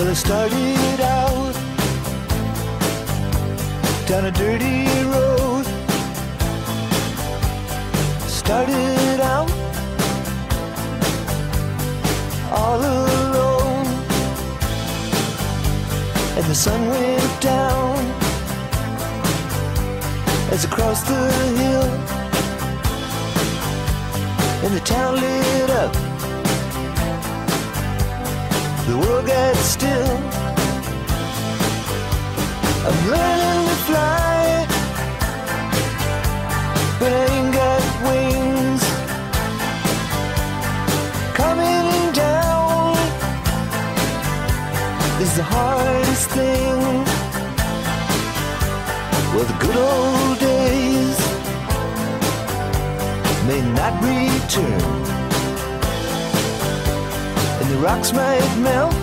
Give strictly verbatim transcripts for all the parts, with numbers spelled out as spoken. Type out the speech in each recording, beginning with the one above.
Well, I started out down a dirty road. Started out all alone, and the sun went down as I crossed the hill, and the town lit up. The world got still. I'm learning to fly, but I ain't got wings. Coming down is the hardest thing. Well, the good old days may not return, and the rocks might melt,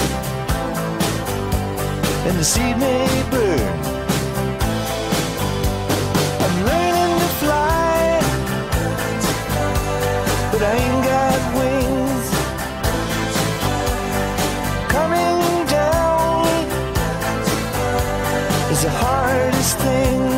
and the seed may burn. I'm learning to fly, but I ain't got wings. Coming down is the hardest thing.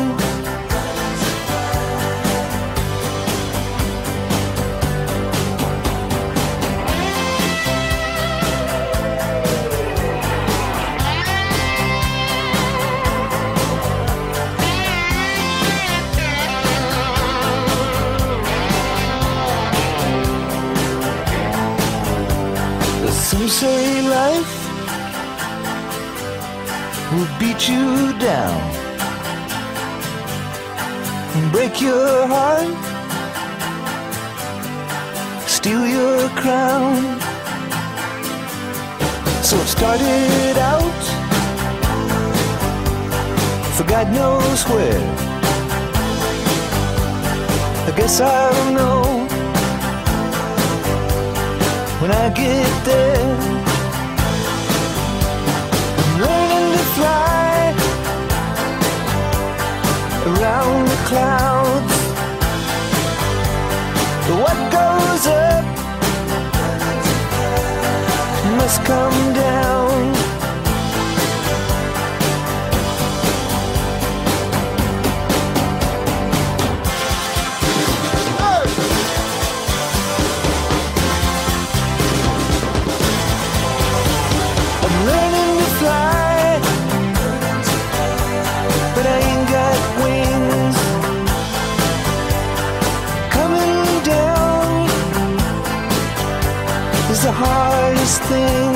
Some say life will beat you down and break your heart, steal your crown. So it started out for God knows where. I guess I'll know when I get there. I'm learning to fly around the clouds. But what goes up must come down. But I ain't got wings. Coming down is the hardest thing.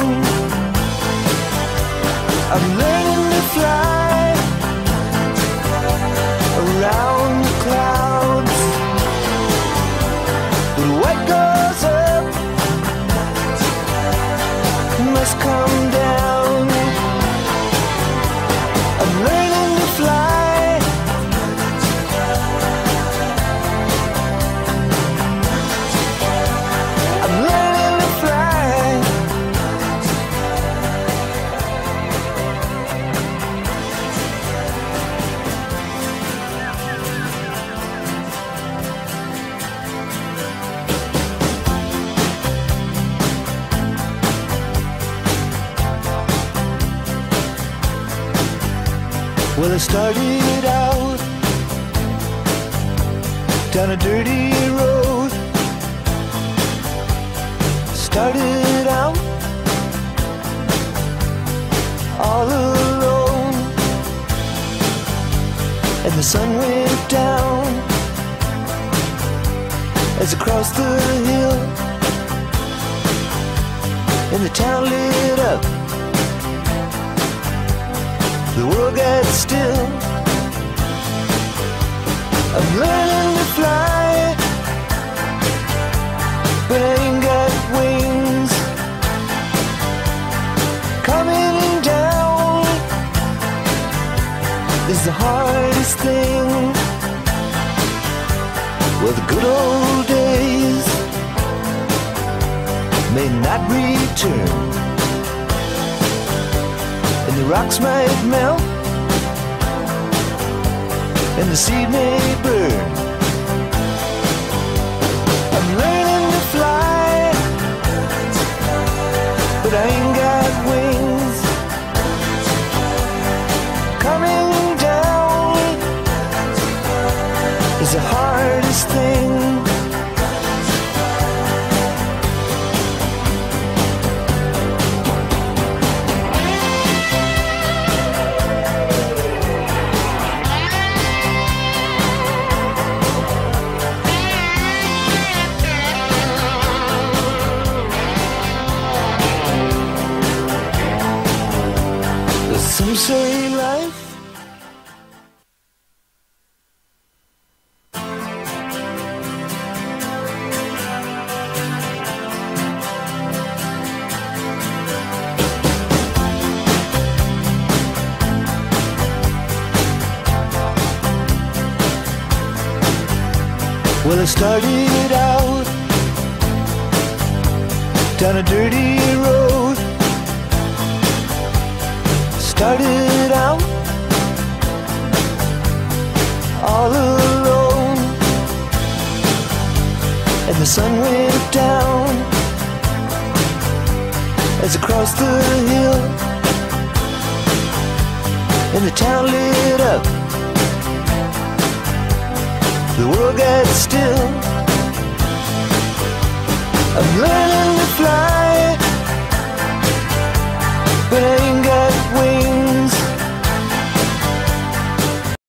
I'm learning to fly around the clouds. But what goes up must come down. I'm learning to fly I'm learning to fly. Well, I started out down a dirty road. Started out all alone, and the sun went down as I crossed the hill, and the town lit up. The world got still. I'm learning to fly, but I ain't got wings. Coming down is the hardest thing. Well, the good old days may not return, and the rocks might melt, and the seed may burn. I'm learning to fly, but I ain't got wings. is the hardest thing. Some say life well, I started out down a dirty road. Started out all alone, and the sun went down as I crossed the hill, and the town lit up. The world got still. I'm learning to fly, but I